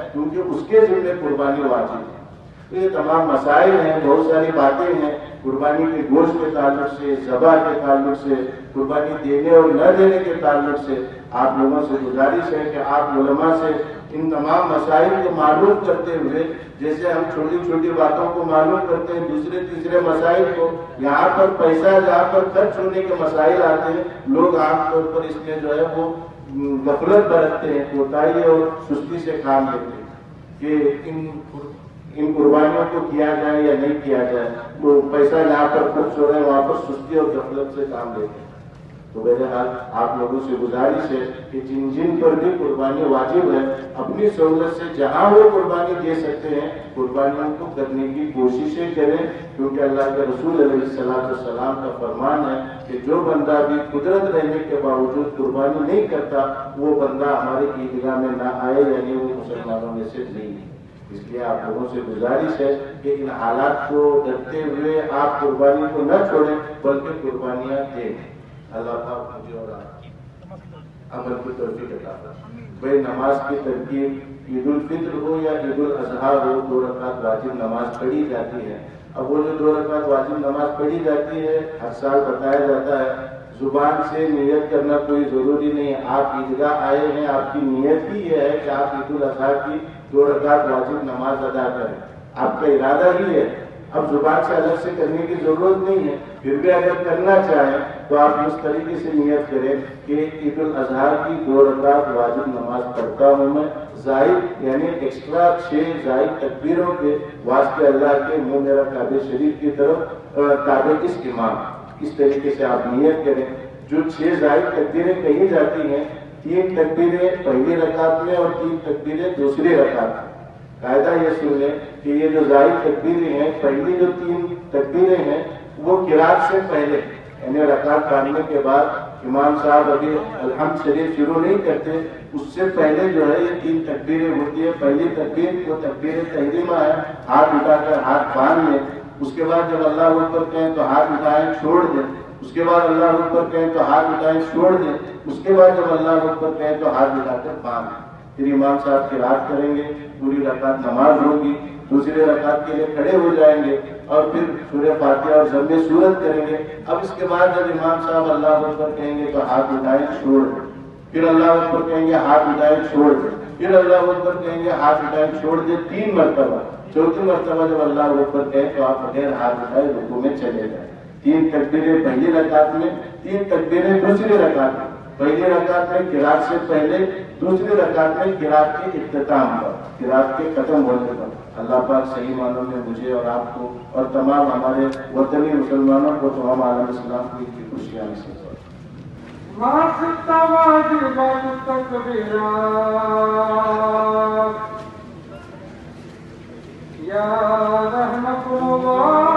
کیونکہ اس کے ذمہ قربانی واجب ہے۔ تو یہ تمام مسائل ہیں، بہت ساری باتیں ہیں قربانی کے گوشت کے تعلق سے، ذبح کے تعلق سے، قربانی دینے اور نہ دینے کے تعلق سے۔ آپ لوگوں سے گزارش ہے کہ آپ علماء سے ان تمام مسائل کو معلوم کرتے ہوئے، جیسے ہم چھوٹی چھوٹی باتوں کو معلوم کرتے ہیں، دوسرے تیسرے مسائل کو، یہاں پر پیسہ جہاں پر خرچ ہونے کے مسائل آتے ہیں، لوگ عام طور پر اس میں جو ہے وہ غفلت برتتے ہیں، کوتاہی اور سستی سے کام لیتے ہیں کہ ان قربانیوں کو کیا جائے یا نہیں کیا جائے، تو پیسہ جہاں پر خرچ ہو رہا ہے وہاں پر سستی اور غفلت سے کام لیتے ہیں۔ تو بہرحال آپ لوگوں سے گزارش ہے کہ جن جن پر بھی قربانی واجب ہے، اپنی سہولت سے جہاں وہ قربانی دے سکتے ہیں قربانیوں کو کرنے کی کوششیں کریں، کیونکہ اللہ کے رسول علیہ السلام کا فرمان ہے کہ جو بندہ بھی قدرت رہنے کے باوجود قربانی نہیں کرتا وہ بندہ ہمارے عیدگاہ میں نہ آئے، یعنی وہ مسلمانوں میں سے نہیں ہے۔ اس لیے آپ لوگوں سے گزارش ہے کہ ان حالات کو ڈرتے ہوئے آپ قربانی کو نہ چھوڑیں بلکہ قربانیاں دیں۔ اللہ پاک مجھے اور آپ عمل کی توفیق عطا فرمائے۔ بھائی نماز کی ترتیب عید الفطر ہو یا عید الاضحیٰ ہو، 2 رکعت واجب نماز پڑھی جاتی ہے۔ اب وہ جو 2 رکعت واجب نماز پڑھی جاتی ہے، ہر سال بتایا جاتا ہے زبان سے نیت کرنا کوئی ضروری نہیں ہے۔ آپ عیدگاہ آئے ہیں، آپ کی نیت بھی یہ ہے کہ آپ عید الاضحیٰ کی 2 رکعت واجب نماز ادا کریں، آپ کا ارادہ ہی ہے۔ اب زبان سے الگ سے کرنے کی ضرورت نہیں ہے، پھر بھی اگر کرنا چاہیں تو آپ اس طریقے سے نیت کریں کہ عید الاضحیٰ کی 2 رکعت واجب نماز پڑھتا ہوں میں، زائد یعنی ایکسٹرا 6 زائد تکبیروں کے واسطے اللہ کے منہ میرا کعبہ شریف کی طرف، کعبہ اس امام، اس طریقے سے آپ نیت کریں۔ جو 6 زائد تکبیریں کہی جاتی ہیں، 3 تکبیریں پہلی رکعت میں اور 3 تکبیریں دوسری رکعت میں۔ قاعدہ یہ سن لیں کہ یہ جو زائد تکبیریں ہیں، پہلی جو 3 تکبیریں ہیں وہ قرات سے پہلے، یعنی رکعت باندھنے کے بعد امام صاحب ابھی الحمد شریف شروع نہیں کرتے، اس سے پہلے جو ہے یہ 3 تکبیریں ہوتی ہے۔ پہلی تکبیر وہ تکبیر تحریمہ ہے، ہاتھ اٹھا کر ہاتھ باندھ لیں، اس کے بعد جب اللہ اکبر کہیں تو ہاتھ اٹھائیں چھوڑ دیں، اس کے بعد اللہ اکبر کہیں تو ہاتھ اٹھائیں چھوڑ دیں، اس کے بعد جب اللہ اکبر کہیں تو ہاتھ اٹھا کر باندھ دیں۔ پھر امام صاحب قرات کریں گے، پوری رکعت نماز ہوگی، دوسری رکعت کے لیے کھڑے ہو جائیں گے اور پھر سورہ فاتحہ اور ضم سورت کریں گے۔ اب اس کے بعد جب امام صاحب اللہ اکبر کہیں گے تو ہاتھ اٹھائیں چھوڑ دیں، پھر اللہ اکبر کہیں گے ہاتھ اٹھائیں چھوڑ دیں، پھر اللہ اکبر کہیں گے ہاتھ اٹھائیں چھوڑ دیں 3 مرتبہ۔ چوتھی مرتبہ جب اللہ اکبر کہیں تو آپ بغیر ہاتھ اٹھائے رکوع میں چلے جائیں۔ 3 تکبیریں پہلی رکعت میں، 3 تکبیریں دوسری رکعت میں۔ پہلی رکعت میں قرات سے پہلے، دوسری رکعت میں قرات کے اختتام پر، قرات کے ختم ہونے پر۔ اللہ پاک صحیح معنوں میں مجھے اور آپ کو اور تمام ہمارے وطنی مسلمانوں کو، تمام عالم اسلام کو ان کی خوشیاں نصیب کرے۔ یا رحمت اللہ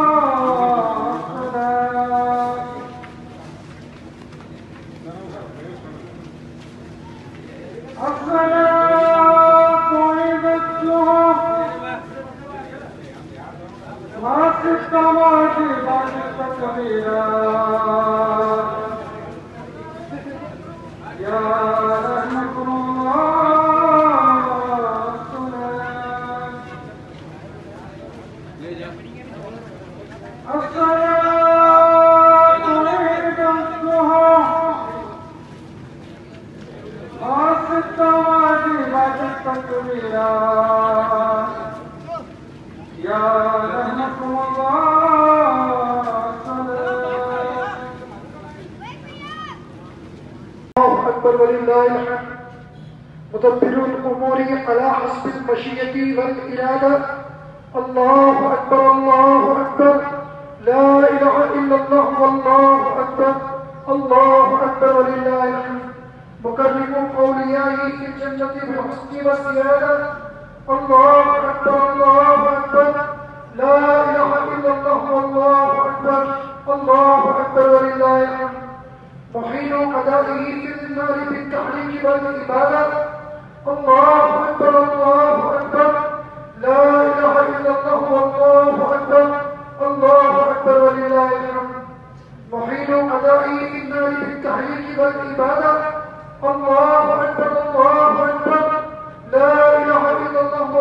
مدبر الامور على حسب المشيئة والإرادة. الله أكبر الله أكبر لا إله إلا الله والله أكبر الله أكبر ولله الحمد. مكرم أوليائه في الجنة بالحسن والزيادة. الله أكبر الله أكبر لا إله إلا الله والله أكبر الله أكبر ولله الحمد. محيل أدائه في النار بالتحريك والإبادة. الله أكبر الله أكبر لا إله إلا الله والله أكبر الله أكبر ولله الحمد. محيل أدائه في النار بالتحريك والإبادة. الله أكبر الله أكبر لا إله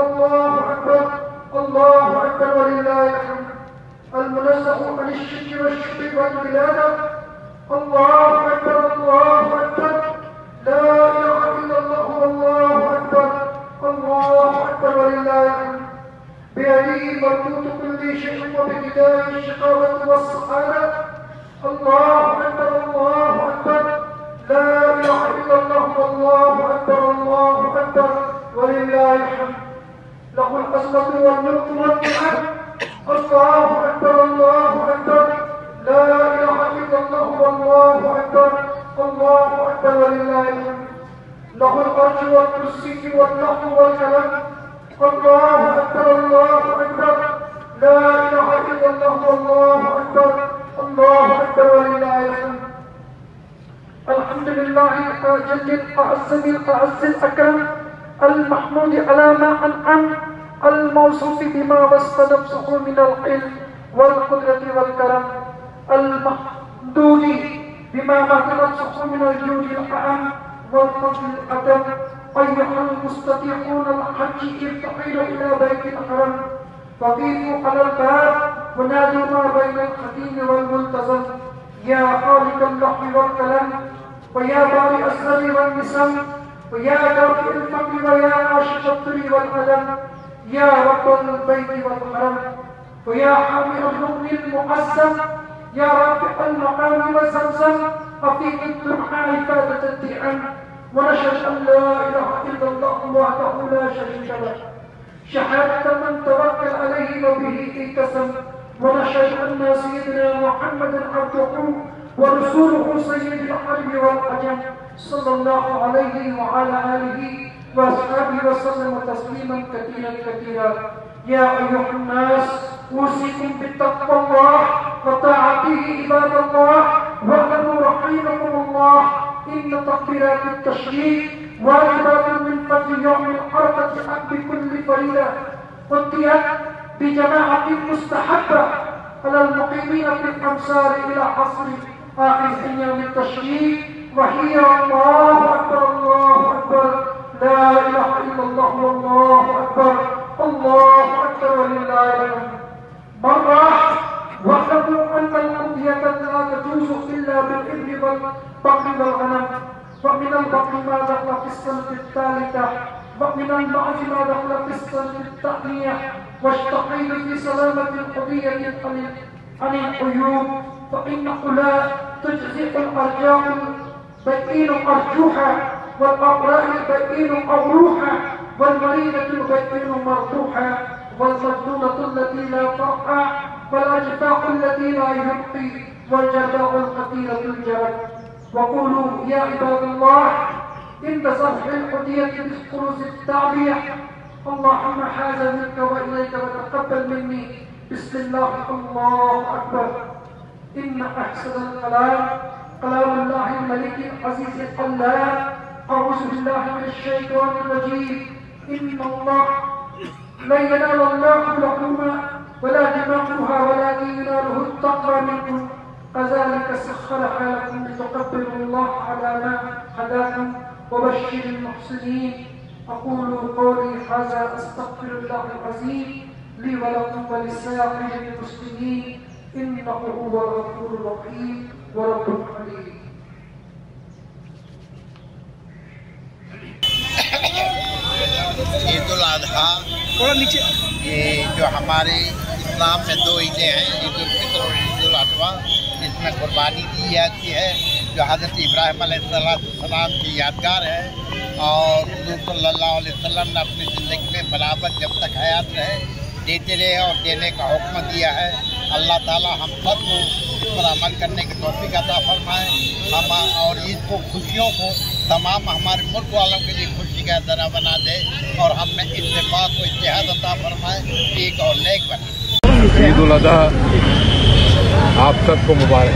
الله أكبر الله أكبر ولله الحمد. المنزه عن الشرك والشبه والولادة. الله أكبر الله أكبر لا إله إلا الله والله أكبر الله أكبر ولله الحمد. بيده ملكوت كل شيء وبيده الشقاوة والسعادة. الله أكبر الله أكبر لا إله إلا الله والله أكبر الله أكبر ولله الحمد. له العزة والملك والنعم. الله أكبر الله أكبر لا إله إلا الله والله أكبر الله أكبر ولله الحمد. له العرش والكرسي واللحظ والكلام. الله أكبر الله أكبر لا إله إلا الله والله أكبر الله أكبر ولله الحمد. الحمد لله الأجل الأعز الأعز الأكرم المحمود على ما أنعم الموصوف بما وصف نفسه من العلم والقدرة والكرم المحدود بما مهد نفسه من الجود الأعم والفضل الأدم. أيها المستطيعون الحج ارتحلوا إلى بيت الحرم وقفوا على الباب ونادوا ما بين الخديم والملتزم. يا خالق اللحظ والكلام ويا بارئ السر والنسم ويا دافئ الفقر ويا عاشق الطر والألم. يا رب البيت والحرم ويا حامي الركن المعظم يا رافع المقام والزمزم أفيد الدمعاء إفادة الدعم. ونشهد أن لا إله إلا الله وحده لا شريك له شهادة من توكل عليه وبه اتسم. ونشهد أن سيدنا محمدا عبده ورسوله سيد الحرب والعجم صلى الله عليه وعلى آله وأصحابه وسلم تسليما كثيرا كثيرا. يا أيها الناس أوصيكم بتقوى الله وطاعته عباد الله واعلموا رحمكم الله إن تكبيرات التشريق واجبات من فضل يوم العرفة عن بكل فريضة قضيت بجماعة مستحبة على المقيمين في الأمصار إلى عصر آخر أيام التشريق وهي الله أكبر الله أكبر لا إله إلا الله والله أكبر الله أكبر ولله الحمد. مرة واعلموا أن القضية لا تجوز إلا بالإبل والبقر والغنم. ومن البقر ما دخل في السنة الثالثة ومن المعز ما دخل في السنة الثانية. واستحيل في سلامة القضية عن العيوب فإنه لا تجزئ الأرجاء البيئين أرجوحا والأقراء البيئين أوروحا والمريضة البيئين مرضوحا والمجنونة التي لا ترقى والأجفاء التي لا يبقي والجرباء القتيلة الجرد. وقولوا يا عباد الله عند صرح الحدية بالخروج التعبية اللهم حاز منك وإليك وتقبل مني بسم الله الله أكبر. إن أحسن الكلام كلام الله الملك العزيز القلام. أعوذ بالله من الشيطان الرجيم. إن الله لا ينال الله لحومها ولا دماؤها ولكن يناله التقوى منكم كذلك سخرها لكم لتكبروا الله على ما هداكم وبشر المحسنين. أقول قولي هذا أستغفر الله العظيم لي ولكم ولسائر المسلمين إنه هو الغفور الرحيم ورب الحليم. ईद उल अजहा ये जो हमारे इस्लाम में दो ईदें हैं ईद उल फितर और ईद उल अजहा इसमें कुर्बानी दी जाती है जो हज़रत इब्राहिम अलैहिस्सलाम की यादगार है और हुज़ूर सल्लल्लाहु अलैहि वसल्लम ने अपनी ज़िंदगी में बराबर जब तक हयात रहे देते रहे और देने का हुक्म दिया है। अल्लाह ताला हम सब को इस पर अमल करने की तौफीक अता फरमाए हम और ईद को खुशियों को तमाम हमारे मुल्क वालों के लिए खुशी का ज़रा बना दे और हम में इत्तेफाक को इत्तेहाद अता फरमाए एक और नेक बनाए। ईद उल अज़हा आप सबको मुबारक।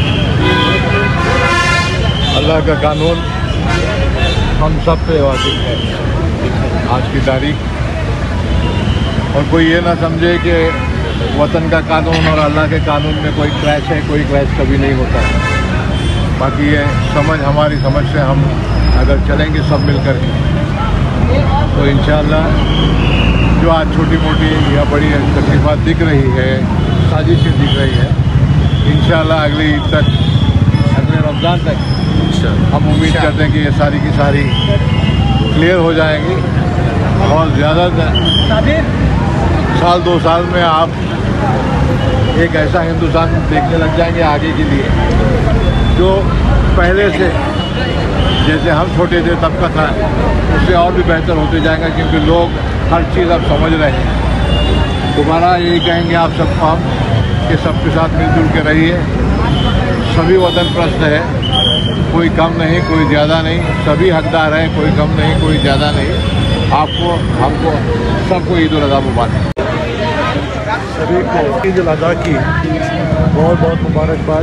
अल्लाह का कानून हम सब पे वाजिब है आज की तारीख और कोई ये ना समझे कि वतन का कानून और अल्लाह के कानून में कोई क्रैश है। कोई क्रैश कभी नहीं होता है। बाकी ये समझ हमारी समझ से हम अगर चलेंगे सब मिलकर तो इंशाअल्लाह जो आज छोटी मोटी या बड़ी तकलीफात दिख रही है, साजिशें दिख रही है, इंशाल्लाह अगली ईद तक, अगले रमज़ान तक हम उम्मीद करते हैं कि ये सारी की सारी क्लियर हो जाएंगी और ज़्यादा साल 2 साल में आप एक ऐसा हिंदुस्तान देखने लग जाएंगे आगे के लिए जो पहले से जैसे हम छोटे थे तब का था उससे और भी बेहतर होते जाएगा, क्योंकि लोग हर चीज़ अब समझ रहे हैं। दोबारा यही कहेंगे आप सबको हम कि सबके साथ मिलजुल के रहिए। सभी वतन प्रस्त है, कोई कम नहीं कोई ज़्यादा नहीं, सभी हकदार हैं, कोई कम नहीं कोई ज़्यादा नहीं। आपको हमको सबको ईद उल अज़हा मुबारक। सभी को ईद उल अज़हा की बहुत बहुत मुबारकबाद।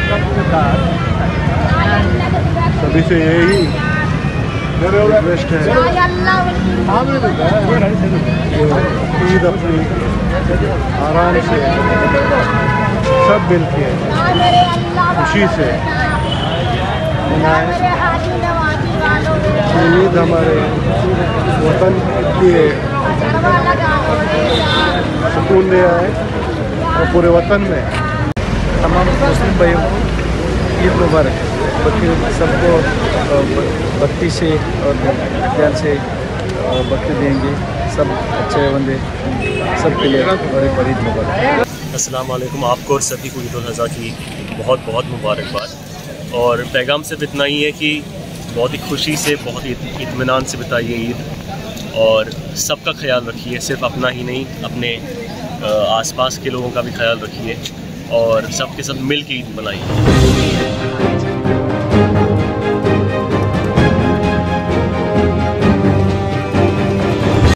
सभी से यही रिक्वेस्ट है ईद अपनी आराम से सब मिल के खुशी से मनाएं। ईद हमारे वतन के सुकून ले आए और पूरे वतन में तमाम मुस्लिम भाइयों को ईद मुबारक। सबको बत्ती से और ध्यान से बत्ती देंगे, सब अच्छे बंदे सबके लिए बड़ी बड़ी मुबारक। अस्सलाम वालेकुम। आपको और सभी को ईद उल अज़हा की बहुत बहुत मुबारकबाद। और पैगाम सिर्फ इतना ही है कि बहुत ही खुशी से, बहुत ही इत्मीनान से बिताइए ईद और सबका ख्याल रखिए, सिर्फ अपना ही नहीं अपने आसपास के लोगों का भी ख्याल रखिए और सबके सब मिल के ईद मनाइए।